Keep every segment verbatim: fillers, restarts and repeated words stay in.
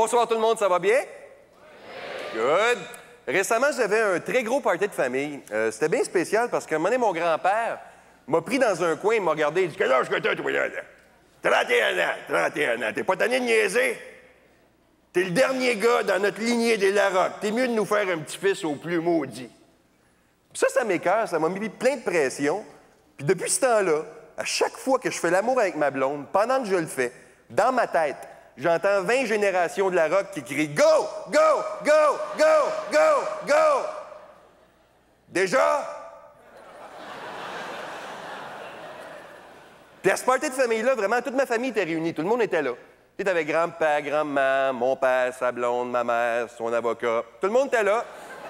bonsoir tout le monde, ça va bien? Good. Récemment, j'avais un très gros party de famille. Euh, C'était bien spécial parce qu'à un moment donné, mon grand-père m'a pris dans un coin, il m'a regardé, il dit « Quel âge que t'as, toi, là? trente et un ans, trente et un ans. T'es pas tanné de niaiser? T'es le dernier gars dans notre lignée des Larocque. T'es mieux de nous faire un petit-fils au plus maudit. » Puis ça, ça m'écoeure, ça m'a mis plein de pression. Puis depuis ce temps-là, à chaque fois que je fais l'amour avec ma blonde, pendant que je le fais, dans ma tête, j'entends vingt générations de Larocque qui crient « Go! Go! Go! Go! Go! Go! » Déjà? Puis à ce party de famille-là, vraiment, toute ma famille était réunie. Tout le monde était là. Tu sais, t'avais grand-père, grand-maman, mon père, sa blonde, ma mère, son avocat. Tout le monde était là.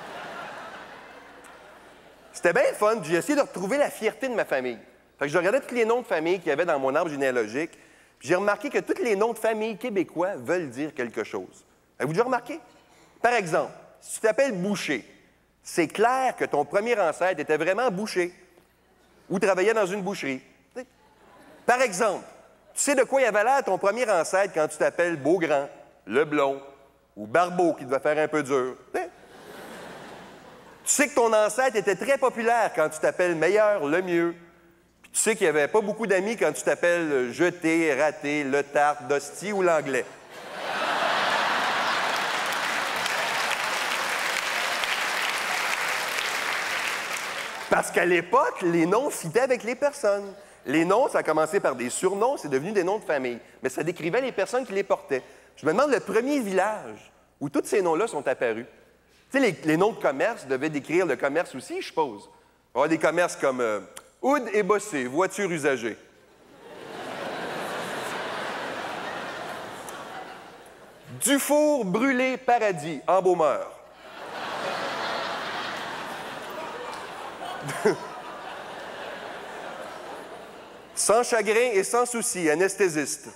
C'était bien le fun. J'ai essayé de retrouver la fierté de ma famille. Fait que je regardais tous les noms de famille qu'il y avait dans mon arbre généalogique. Puis j'ai remarqué que tous les noms de famille québécois veulent dire quelque chose. Avez-vous déjà remarqué? Par exemple, si tu t'appelles Boucher, c'est clair que ton premier ancêtre était vraiment boucher ou travaillait dans une boucherie. Par exemple, tu sais de quoi il avait l'air ton premier ancêtre quand tu t'appelles Beaugrand, Leblond ou Barbeau, qui devait faire un peu dur. Tu sais que ton ancêtre était très populaire quand tu t'appelles Meilleur, Lemieux. Puis tu sais qu'il n'y avait pas beaucoup d'amis quand tu t'appelles Jeté, Raté, Le Tarte, Dosti ou l'Anglais. Parce qu'à l'époque, les noms fitaient avec les personnes. Les noms, ça a commencé par des surnoms, c'est devenu des noms de famille. Mais ça décrivait les personnes qui les portaient. Je me demande le premier village où tous ces noms-là sont apparus. Tu sais, les, les noms de commerce devaient décrire le commerce aussi, je suppose. Il va y avoir des commerces comme euh, Oud et Bossé, voiture usagée. Dufour, Brûlé, Paradis, embaumeur. Sans chagrin et sans souci, anesthésiste.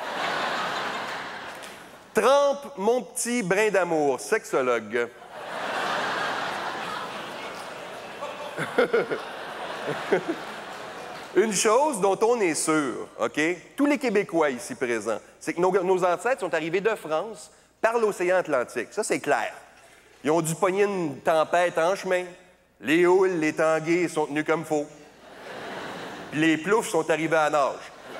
Trempe, mon petit brin d'amour, sexologue. Une chose dont on est sûr, OK? Tous les Québécois ici présents, c'est que nos, nos ancêtres sont arrivés de France par l'océan Atlantique. Ça, c'est clair. Ils ont dû pogner une tempête en chemin. Les houles, les tangués sont tenus comme faux. Puis les ploufs sont arrivés à nage.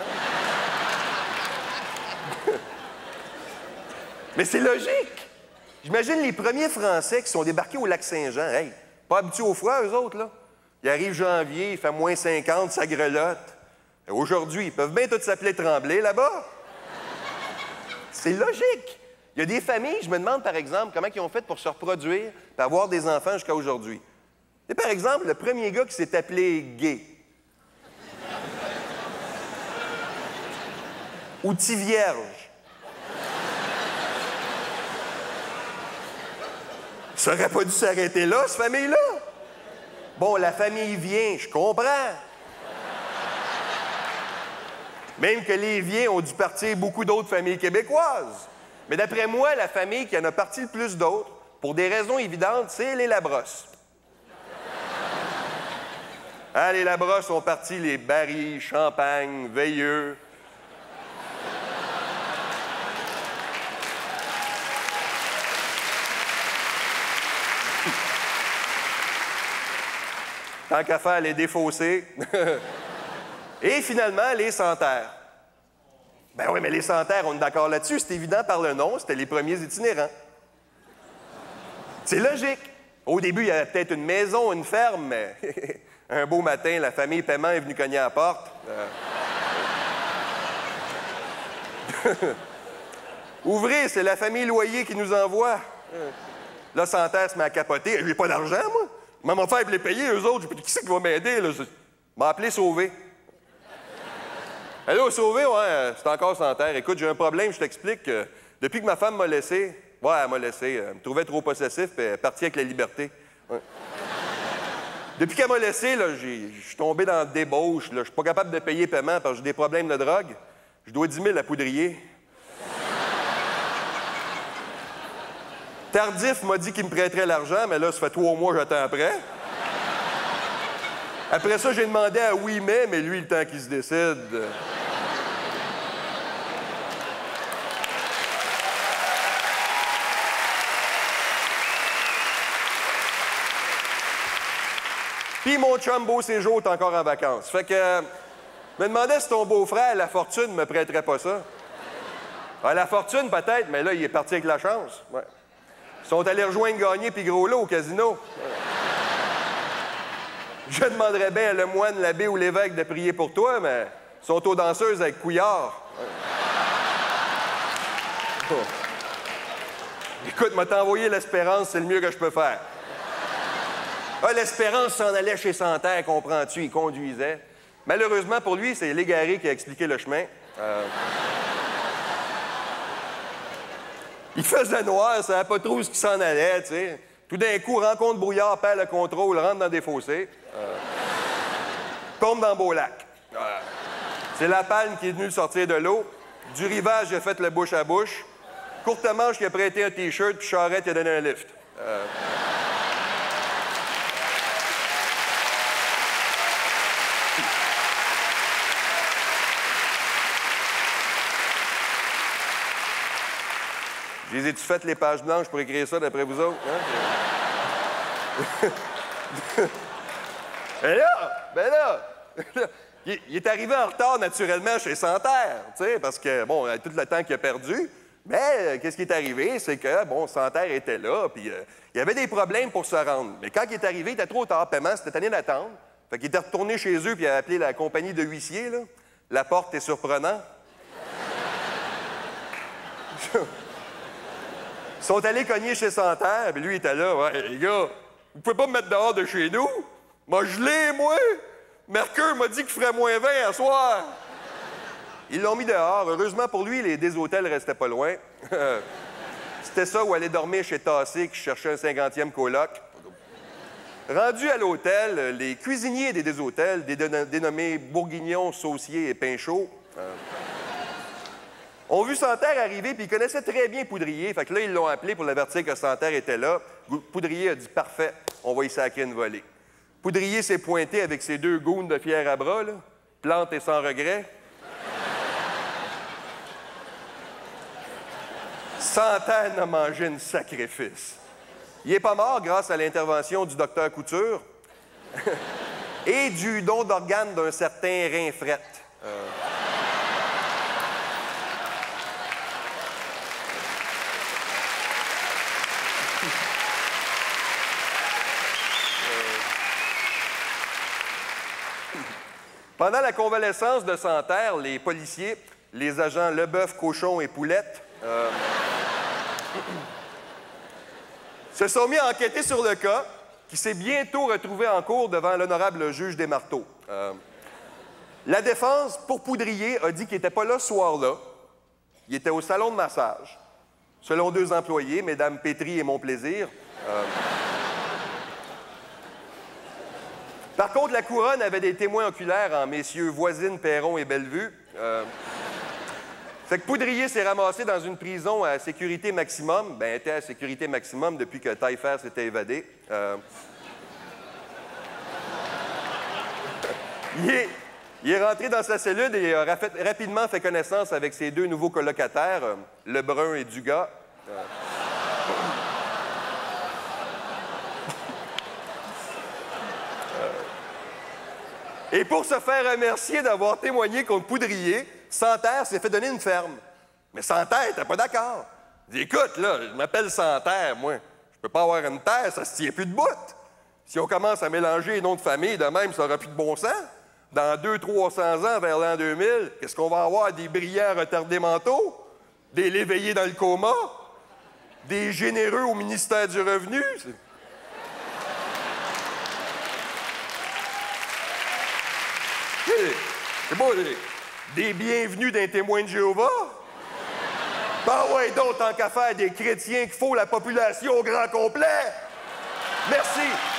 Mais c'est logique. J'imagine les premiers Français qui sont débarqués au lac Saint-Jean. Hey, pas habitués au froid, eux autres, là. Il arrive janvier, il fait moins cinquante, ça grelotte. Aujourd'hui, ils peuvent bien tous s'appeler Tremblay, là-bas. C'est logique. Il y a des familles, je me demande, par exemple, comment ils ont fait pour se reproduire et avoir des enfants jusqu'à aujourd'hui. Et par exemple, le premier gars qui s'est appelé Gay. Ou Tivierge. Ça aurait pas dû s'arrêter là, cette famille-là. Bon, la famille vient, je comprends. Même que les Viens ont dû partir beaucoup d'autres familles québécoises. Mais d'après moi, la famille qui en a parti le plus d'autres, pour des raisons évidentes, c'est les Labrosse. Ah, les Labrosse sont partis les Barry, Champagne, Veilleux. Tant qu'à faire les défausser. Et finalement, les Santerre. Ben oui, mais les Santerre, on est d'accord là-dessus, c'est évident par le nom, c'était les premiers itinérants. C'est logique. Au début, il y avait peut-être une maison, une ferme, mais un beau matin, la famille Paiement est venue cogner à la porte. Euh... Ouvrez, c'est la famille Loyer qui nous envoie. Là, Santerre se met à capoter. J'ai pas d'argent, moi. Maman faire pour les payer, eux autres. Qui c'est qui va m'aider, là? M'a appelé Sauvé. Allô, Sauvé, ouais, c'est encore Santerre. Écoute, j'ai un problème, je t'explique. Euh, depuis que ma femme m'a laissé, ouais, elle m'a laissé. Elle me trouvait trop possessif, puis elle est partie avec la liberté. Ouais. Depuis qu'elle m'a laissé, là, je suis tombé dans la débauche. Je suis pas capable de payer paiement parce que j'ai des problèmes de drogue. Je dois dix mille à Poudrier. Tardif m'a dit qu'il me prêterait l'argent, mais là, ça fait trois mois que j'attends après. Après ça, j'ai demandé à Oui Mais, mais lui, le temps qu'il se décide. Puis mon chum Beau Séjour est encore en vacances. Fait que... euh, je me demandais si ton beau-frère, La Fortune, me prêterait pas ça. Ah, La Fortune, peut-être, mais là, il est parti avec la chance. Ouais. Ils sont allés rejoindre Gagné puis Gros Lot au casino. Ouais. Je demanderais bien à le moine, l'abbé ou l'évêque de prier pour toi, mais ils sont aux danseuses avec Couillard. Ouais. Oh. Écoute, m'a t'envoyé l'Espérance, c'est le mieux que je peux faire. Ah, l'Espérance s'en allait chez Santerre, comprends-tu, il conduisait. Malheureusement pour lui, c'est Légaré qui a expliqué le chemin. Euh... Il faisait noir, ça savait pas trop où ce qui s'en allait, tu sais. Tout d'un coup, rencontre brouillard, perd le contrôle, rentre dans des fossés. Euh... Tombe dans Beau-Lac. Euh... C'est la palme qui est venue le sortir de l'eau. Du rivage, il a fait le bouche à bouche. Courte manche qui a prêté un T-shirt, puis Charrette qui a donné un lift. Euh... Je les ai-tu faites les pages blanches pour écrire ça d'après vous autres? Hein? Ben là, ben là, il, il est arrivé en retard naturellement chez Santerre, tu sais, parce que, bon, tout le temps qu'il a perdu. Mais euh, qu'est-ce qui est arrivé? C'est que, bon, Santerre était là, puis euh, il y avait des problèmes pour se rendre. Mais quand il est arrivé, il était trop tard paiement, c'était tanné d'attendre. Fait qu'il était retourné chez eux, puis il a appelé la compagnie de huissiers, là. La porte est surprenante. Ils sont allés cogner chez Santerre, puis lui, il était là. Ouais, les gars, vous pouvez pas me mettre dehors de chez nous? M'a gelé, moi! Mercure m'a dit qu'il ferait moins vingt à soir. Ils l'ont mis dehors. Heureusement pour lui, les des hôtels restaient pas loin. C'était ça où aller dormir chez Tassé, qui cherchait un cinquantième coloc. Rendu à l'hôtel, les cuisiniers des des hôtels, des dénommés Bourguignon, Saucier et Pinchot, euh, ont vu Santerre arriver, puis ils connaissaient très bien Poudrier. Fait que là, ils l'ont appelé pour l'avertir que Santerre était là. Poudrier a dit « Parfait, on va y sacrer une volée ». Poudrier s'est pointé avec ses deux goons de fier à bras, là, plante et sans regret. Santerre n'a mangé une sacrifice. Il est pas mort grâce à l'intervention du docteur Couture et du don d'organes d'un certain Rinfrette. Euh... Pendant la convalescence de Santerre, les policiers, les agents Leboeuf, Cochon et Poulette, euh, se sont mis à enquêter sur le cas, qui s'est bientôt retrouvé en cours devant l'honorable juge des Marteaux. Euh, la défense, pour Poudrier, a dit qu'il n'était pas là ce soir-là. Il était au salon de massage. Selon deux employés, Mesdames Pétry et Monplaisir. Euh, Par contre, la couronne avait des témoins oculaires en messieurs Voisine, Perron et Bellevue. Euh... Fait que Poudrier s'est ramassé dans une prison à sécurité maximum. Ben, était à sécurité maximum depuis que Taillefer s'était évadé. Euh... il, est... il est rentré dans sa cellule et a rafait... rapidement fait connaissance avec ses deux nouveaux colocataires, euh, Lebrun et Dugas. Euh... Et pour se faire remercier d'avoir témoigné contre Poudrier, Santerre s'est fait donner une ferme. Mais Santerre n'était pas d'accord. Il dit, écoute, là, je m'appelle Santerre, moi. Je peux pas avoir une terre, ça se tient plus de bout. Si on commence à mélanger les noms de famille de même, ça n'aura plus de bon sens. Dans deux, trois cents ans, vers l'an deux mille, qu'est-ce qu'on va avoir? Des brillants retardés mentaux? Des l'éveillés dans le coma? Des généreux au ministère du Revenu? C'est beau, des, des bienvenus d'un témoin de Jéhovah? Ben ouais, donc, tant qu'à faire des chrétiens qu'il faut la population au grand complet. Merci.